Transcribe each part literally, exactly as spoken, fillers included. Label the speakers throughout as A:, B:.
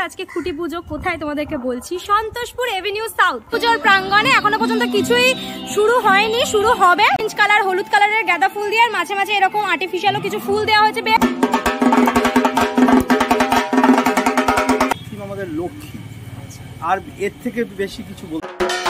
A: আজকে খুঁটি পুজো কোথায় তোমাদেরকে বলছি, সন্তোষপুর এভিনিউ সাউথ পুজোর প্রাঙ্গণে। এখনো পর্যন্ত কিছুই শুরু হয়নি, শুরু হবে। অরেঞ্জ কালার হলুদ কালারের গাঁদা ফুল দিয়ে আর মাঝে মাঝে এরকম আর্টিফিশিয়ালও কিছু ফুল দেওয়া হয়েছে।
B: আমাদের লক্ষ্মী, আর এর থেকে বেশি কিছু বলতে।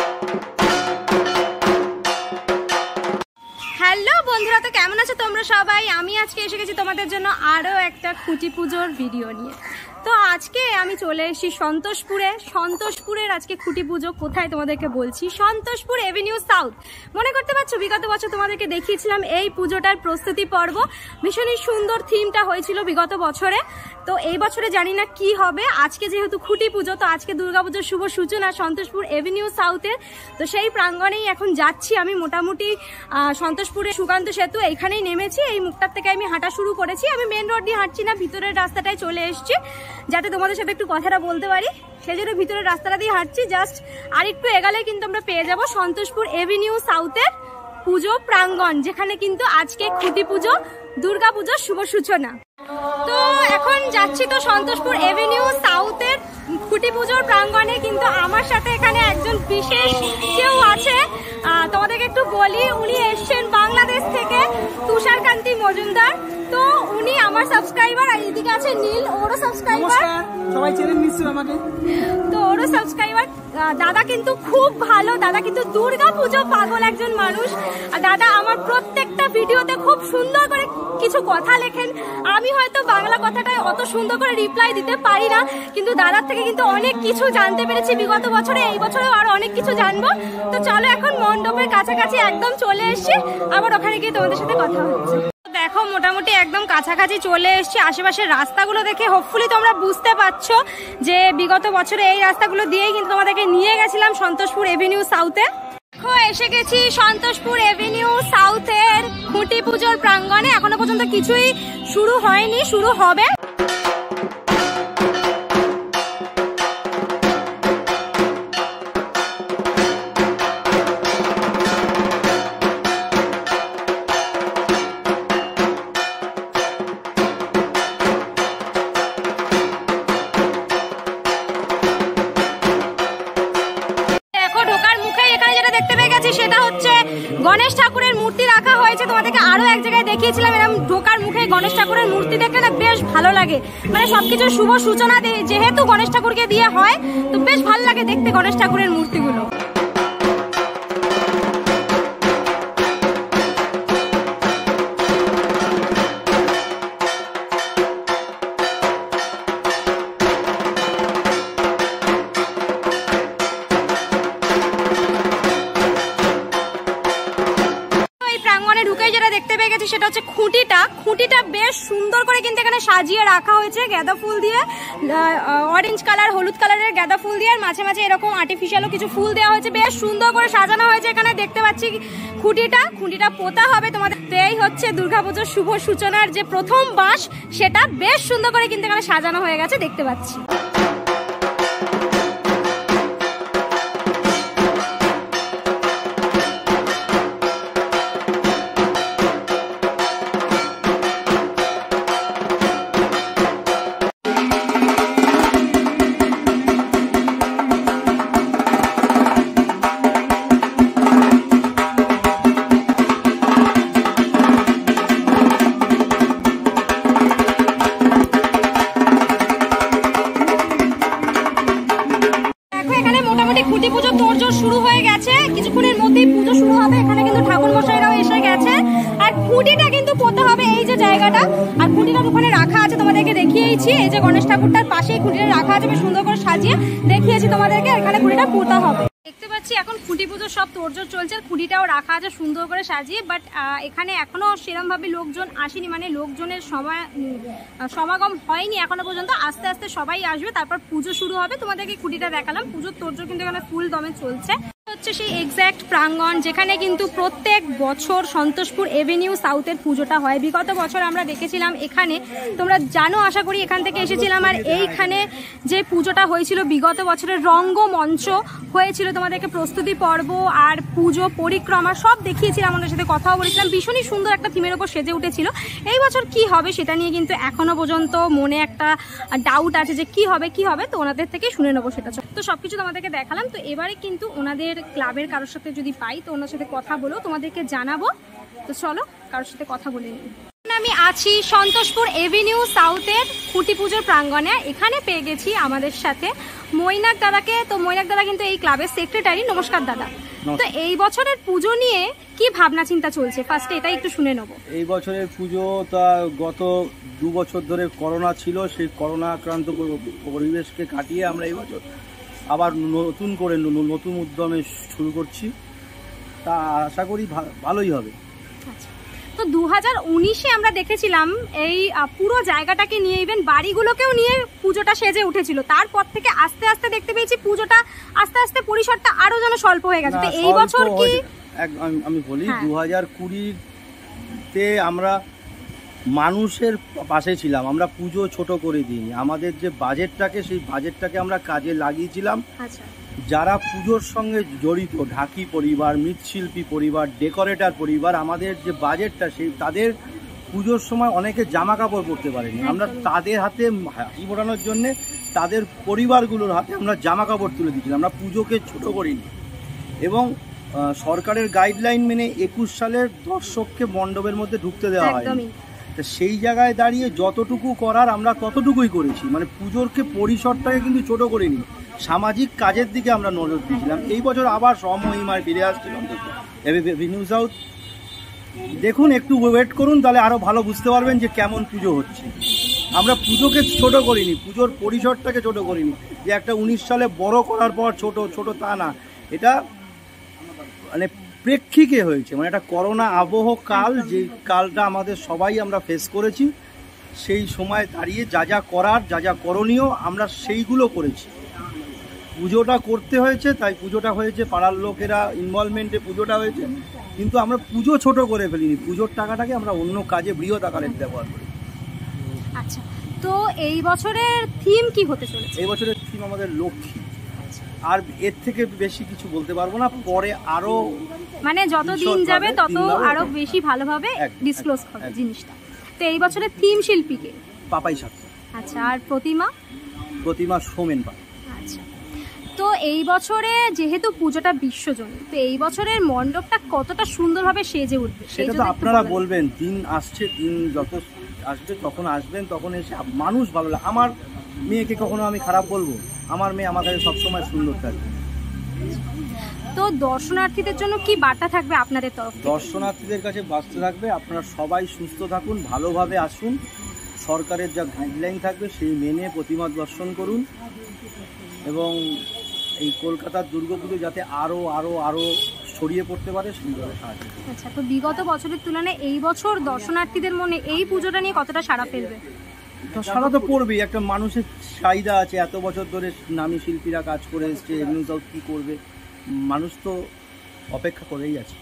A: হ্যালো বন্ধুরা, তো কেমন আছো তোমরা সবাই? আমি আজকে এসে গেছি তোমাদের জন্য আরও একটা খুঁটি পুজোর ভিডিও নিয়ে। তো আজকে আমি চলে এসেছি সন্তোষপুরে। সন্তোষপুরের আজকে খুঁটি পুজো কোথায় তোমাদেরকে বলছি, সন্তোষপুর এভিনিউ সাউথ। মনে করতে পারছো বিগত বছর তোমাদেরকে দেখিয়েছিলাম এই পুজোটার প্রস্তুতি পর্ব। ভীষণই সুন্দর থিমটা হয়েছিল বিগত বছরে। তো এই বছরে জানি না কি হবে। আজকে যেহেতু খুঁটি পুজো, তো আজকে দুর্গাপুজোর শুভ সূচনা সন্তোষপুর এভিনিউ সাউথের। তো সেই প্রাঙ্গণেই এখন যাচ্ছি আমি। মোটামুটি সন্তোষপুরে সুকান্ত সেতু এইখানেই নেমেছি। এই মুখটার থেকে আমি হাঁটা শুরু করেছি। আমি মেন রোড দিয়ে হাঁটছি না, ভিতরের রাস্তাটায় চলে এসেছি যাতে তোমাদের সাথে একটু কথাটা বলতে পারি। সেই জন্য ভিতরের রাস্তাটা দিয়ে হাঁটছি। জাস্ট আর একটু এগালে কিন্তু আমরা পেয়ে যাব সন্তোষপুর এভিনিউ সাউথের পুজো প্রাঙ্গণ, যেখানে কিন্তু আজকে খুঁটি পুজো দুর্গা পুজোর শুভ সূচনা। তো এখন যাচ্ছি তো সন্তোষপুর এভিনিউ সাউথের খুঁটি পুজোর প্রাঙ্গণে। কিন্তু আমার সাথে এখানে একজন বিশেষ কেউ আছে, তোমাদেরকে একটু বলি। উনি এসছেন বাংলাদেশ থেকে, তুষারকান্তি মজুমদার। তো উনি আমার সাবস্ক্রাইবার, আর এদিকে আছে নীল, ওরও সাবস্ক্রাইবার।
C: সবাই চেনেন নিশ্চয়ই আমাকে।
A: তো ওরও সাবস্ক্রাইবার। দাদা কিন্তু খুব ভালো, দাদা কিন্তু দুর্গা পুজো পাগল একজন মানুষ। আর দাদা আমার প্রত্যেকটা ভিডিওতে খুব সুন্দর করে কিছু কথা লেখেন। আমি হয়তো বাংলা কথাটায় অত সুন্দর করে রিপ্লাই দিতে পারি না, কিন্তু দাদার থেকে কিন্তু অনেক কিছু জানতে পেরেছি বিগত বছরে। এই বছরেও আরো অনেক কিছু জানবো। তো চলো এখন মণ্ডপের কাছাকাছি একদম চলে এসছি, আবার ওখানে গিয়ে তোমাদের সাথে কথা হচ্ছে। দেখো মোটামুটি একদম কাছাকাছি চলে এসেছি। আশেপাশের রাস্তাগুলো দেখে হোপফুলি তোমরা বুঝতে পারছো যে বিগত বছরে এই রাস্তাগুলো দিয়েই কিন্তু তোমাদেরকে নিয়ে গেছিলাম সন্তোষপুর এভিনিউ সাউথে। দেখো এসে গেছি সন্তোষপুর এভিনিউ সাউথের খুঁটি পুজোর প্রাঙ্গণে। এখনো পর্যন্ত কিছুই শুরু হয়নি, শুরু হবে। সেটা হচ্ছে গণেশ ঠাকুরের মূর্তি রাখা হয়েছে। তোমাদেরকে আরো এক জায়গায় দেখিয়েছিলাম, এরকম ঢোকার মুখে গণেশ ঠাকুরের মূর্তি দেখলে না বেশ ভালো লাগে। মানে সবকিছুর শুভ সূচনা যেহেতু গণেশ ঠাকুরকে দিয়ে হয়, তো বেশ ভালো লাগে দেখতে গণেশ ঠাকুরের মূর্তিগুলো। দেখতে পেয়ে গেছি সেটা হচ্ছে খুঁটিটা। খুঁটিটা বেশ সুন্দর করে কিন্তু এখানে সাজিয়ে রাখা হয়েছে গাঁদা ফুল দিয়ে, অরেঞ্জ কালার হলুদ কালারের গাঁদা ফুল দিয়ে আর মাঝে মাঝে এরকম আর্টিফিশিয়ালও কিছু ফুল দেওয়া হয়েছে। বেশ সুন্দর করে সাজানো হয়েছে এখানে। দেখতে পাচ্ছি খুঁটিটা খুঁটিটা পোতা হবে তোমাদের। এই হচ্ছে দুর্গাপুজোর শুভ সূচনার যে প্রথম বাঁশ, সেটা বেশ সুন্দর করে কিন্তু এখানে সাজানো হয়ে গেছে, দেখতে পাচ্ছি। খুঁটি পুজো তোড়জোড় শুরু হয়ে গেছে, কিছুক্ষণের মধ্যেই পুজো শুরু হবে। এখানে কিন্তু ঠাকুর মশাইরাও এসে গেছে। আর খুঁটিটা কিন্তু পোতা হবে এই যে জায়গাটা, আর খুঁটিটা ওখানে রাখা আছে তোমাদেরকে দেখিয়েছি। এই যে গণেশ ঠাকুরটার পাশেই খুঁটিটা রাখা আছে, বেশ সুন্দর করে সাজিয়ে দেখিয়েছি তোমাদেরকে। এখানে খুঁটিটা পোতা হবে। দেখতে পাচ্ছি এখন খুঁটি পুজোর সব তোড়জোড় চলছে, আর খুঁটিটাও রাখা আছে সুন্দর করে সাজিয়ে। বাট এখানে এখনো সেরকম ভাবে লোকজন আসেনি, মানে লোকজনের সময় সমাগম হয়নি এখনো পর্যন্ত। আস্তে আস্তে সবাই আসবে, তারপর পুজো শুরু হবে। তোমাদেরকে খুঁটিটা দেখালাম, পুজোর তোড়জোড় কিন্তু এখানে ফুল দমে চলছে। হচ্ছে সেই এক্স্যাক্ট প্রাঙ্গণ যেখানে কিন্তু প্রত্যেক বছর সন্তোষপুর এভিনিউ সাউথের পুজোটা হয়। বিগত বছর আমরা দেখেছিলাম এখানে, তোমরা জানো আশা করি, এখান থেকে এসেছিলাম। আর এইখানে যে পুজোটা হয়েছিল বিগত বছরের রঙ্গমঞ্চ হয়েছিল, তোমাদেরকে প্রস্তুতি পর্ব আর পুজো পরিক্রমা সব দেখিয়েছিলাম, আমাদের সাথে কথাও বলেছিলাম, ভীষণই সুন্দর একটা থিমের ওপর সেজে উঠেছিল। এই বছর কি হবে সেটা নিয়ে কিন্তু এখনো পর্যন্ত মনে একটা ডাউট আছে যে কি হবে কি হবে, তো ওনাদের থেকে শুনে নেবো সেটা। তো সবকিছু তোমাদেরকে দেখালাম, তো এবারে কিন্তু ওনাদের ক্লাবের কারোর সাথে যদি পাই তো ওনার সাথে কথা বলেও তোমাদেরকে জানাবো। তো চলো কারোর সাথে কথা বলে নিই। আমি আছি সন্তোষপুর এভিনিউ সাউথের খুঁটি পুজোর প্রাঙ্গণে। এখানে পেয়ে গেছি আমাদের সাথে মৈনাক দাদাকে। তো মৈনাক দাদা কিন্তু এই ক্লাবের সেক্রেটারি। নমস্কার দাদা। তো এই বছরের পুজো নিয়ে কি ভাবনা চিন্তা চলছে, ফার্স্টে এটা একটু শুনে নেবো।
B: এই বছরের পুজো তা গত দু বছর ধরে করোনা ছিল, সেই করোনা আক্রান্ত পরিবেশকে কাটিয়ে আমরা এই বছর আবার নতুন করে নতুন উদ্যমে শুরু করছি, তা আশা করি ভালোই হবে।
A: তো দু হাজার উনিশে আমরা দেখেছিলাম এই পুরো জায়গাটাকে নিয়ে, ইভেন বাড়িগুলোকেও নিয়ে পুজোটা সেজে উঠেছিল। তারপর থেকে আস্তে আস্তে দেখতে পেয়েছি পুজোটা আস্তে আস্তে পরিসরটা আরো যেন স্বল্প হয়ে গেছে। তো এই বছর কি
B: আমি বলি দু হাজার কুড়িতে আমরা মানুষের পাশে ছিলাম, আমরা পুজো ছোট করে দিইনি। আমাদের যে বাজেটটাকে সেই বাজেটটাকে আমরা কাজে লাগিয়েছিলাম।
A: আচ্ছা,
B: যারা পুজোর সঙ্গে জড়িত, ঢাকি পরিবার, মৃৎশিল্পী পরিবার, ডেকোরেটর পরিবার, আমাদের যে বাজেটটা সেই তাদের পুজোর সময় অনেকে জামা কাপড় পরতে পারেনি, আমরা তাদের হাতে হাসি ফোটানোর জন্যে তাদের পরিবারগুলোর হাতে আমরা জামা কাপড় তুলে দিয়েছিলাম। আমরা পুজোকে ছোট করিনি এবং সরকারের গাইডলাইন মেনে একুশ সালের দর্শককে মণ্ডপের মধ্যে ঢুকতে দেওয়া হয়নি। তা সেই জায়গায় দাঁড়িয়ে যতটুকু করার আমরা ততটুকুই করেছি, মানে পুজোরকে পরিসরটাকে কিন্তু ছোট করিনি, সামাজিক কাজের দিকে আমরা নজর দিয়েছিলাম। এই বছর আবার সমহিমায় ফিরে আসছিলাম এভিনিউ সাউথ। দেখুন, একটু ওয়েট করুন, তাহলে আরো ভালো বুঝতে পারবেন যে কেমন পুজো হচ্ছে। আমরা পুজোকে ছোট করিনি, পুজোর পরিসরটাকে ছোট করিনি, যে একটা উনিশ সালে বড় করার পর ছোট ছোট তা না, এটা মানে প্রেক্ষিকে হয়েছে, মানে একটা করোনা আবহ কাল, যে কালটা আমাদের সবাই আমরা ফেস করেছি। সেই সময় দাঁড়িয়ে যা যা করার, যা যা করণীয় আমরা সেইগুলো করেছি। পুজোটা করতে হয়েছে, তাই পুজোটা হয়েছে, পাড়ার লোকেরা ইনভলভমেন্টে পুজোটা হয়েছে, কিন্তু আমরা পুজো ছোট করে ফেলিনি, পুজোর টাকাটাকে আমরা অন্য কাজে বৃহৎ আকারে ব্যবহার করি।
A: আচ্ছা, তো এই বছরের থিম কি হতে চলেছে?
B: এই বছরের থিম আমাদের লক্ষ্মী, আর এর থেকে বেশি কিছু বলতে পারবো না, পরে আরো
A: মানে যত দিন যাবে তত আরো বেশি ভালোভাবে ডিসক্লোজ হবে জিনিসটা। তো এই বছরের থিম শিল্পীকে
B: পাপাই সাথে।
A: আচ্ছা, আর প্রতিমা?
B: প্রতিমা সোমেন পা।
A: আচ্ছা, তো এই বছরে যেহেতু পুজোটা বিশ্বজনীন, তো এই বছরের মণ্ডপটা কতটা সুন্দরভাবে সেজে উঠবে
B: সেটা তো আপনারা বলবেন। দিন আসছে, দিন যত আসবে তখন আসবেন, তখন এসে মানুষ ভালো লাগে। আমার মেয়েকে কখনো আমি খারাপ বলবো? আমার মেয়ে আমার কাছে সবসময় সুন্দর থাকবে।
A: তো দর্শনার্থীদের জন্য কি বার্তা থাকবে আপনাদের তরফ থেকে?
B: দর্শনার্থীদের কাছে বার্তা থাকবে, আপনারা সবাই সুস্থ থাকুন, ভালোভাবে আসুন, সরকারের যা গাইডলাইন থাকবে সেই মেনে প্রতিমা দর্শন করুন, এবং এই কলকাতার দুর্গাপুজো যাতে আরো আরো আরো ছড়িয়ে পড়তে পারে সেইভাবে সাহায্য।
A: আচ্ছা, তো বিগত বছরের তুলনায় এই বছর দর্শনার্থীদের মনে এই পুজোটা নিয়ে কতটা সাড়া ফেলবে?
B: সারা তো পড়বেই, একটা মানুষের চাহিদা আছে, এত বছর ধরে নামী শিল্পীরা কাজ করে এসছে, এভিনিউ সাউথ কি করবে, মানুষ তো অপেক্ষা করেই আছে।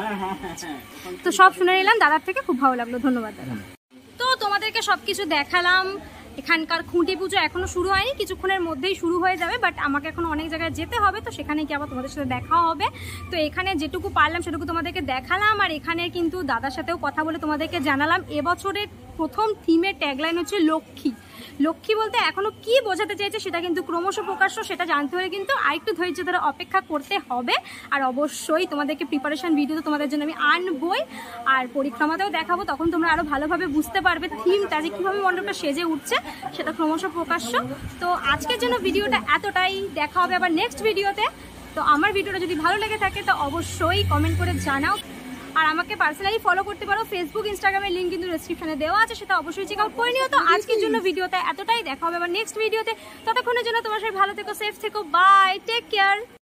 A: তো সব শুনে নিলাম দাদার থেকে, খুব ভালো লাগলো, ধন্যবাদ দাদা। তো তোমাদেরকে সবকিছু দেখালাম। এখানকার খুঁটি পুজো এখনো শুরু হয়নি, কিছুক্ষণের মধ্যেই শুরু হয়ে যাবে, বাট আমাকে এখন অনেক জায়গায় যেতে হবে, তো সেখানে কি আবার তোমাদের সাথে দেখা হবে। তো এখানে যেটুকু পারলাম সেটুকু তোমাদেরকে দেখালাম, আর এখানে কিন্তু দাদার সাথেও কথা বলে তোমাদেরকে জানালাম এবছরের প্রথম থিমের ট্যাগলাইন হচ্ছে লক্ষ্মী। লক্ষ্মী বলতে এখনো কি বোঝাতে চাইছে সেটা কিন্তু ক্রমশ প্রকাশ্য, সেটা জানতে হলে কিন্তু আরেকটু ধৈর্য ধরে অপেক্ষা করতে হবে। আর অবশ্যই তোমাদেরকে প্রিপারেশন ভিডিও তো তোমাদের জন্য আমি আনবই, আর পরিক্রমাতেও দেখাবো, তখন তোমরা আরো ভালোভাবে বুঝতে পারবে থিমটা যে কিভাবে মণ্ডপটা সেজে উঠছে, সেটা ক্রমশ প্রকাশ্য। তো আজকের জন্য ভিডিওটা এতটাই, দেখা হবে আবার নেক্সট ভিডিওতে। তো আমার ভিডিওটা যদি ভালো লেগে থাকে তো অবশ্যই কমেন্ট করে জানাও, আর আমাকে পার্সোনালি ফলো করতে পারো, ফেসবুক ইনস্টাগ্রামের লিঙ্ক কিন্তু ডেসক্রিপশনে দেওয়া আছে, সেটা অবশ্যই চেক আউট করে নিও। তো আজকের জন্য ভিডিওতে এতটাই, দেখা হবে আবার নেক্সট ভিডিওতে। ততক্ষণের জন্য তোমার সবাই ভালো থেকো, সেফ থেকো, বাই, টেক কেয়ার।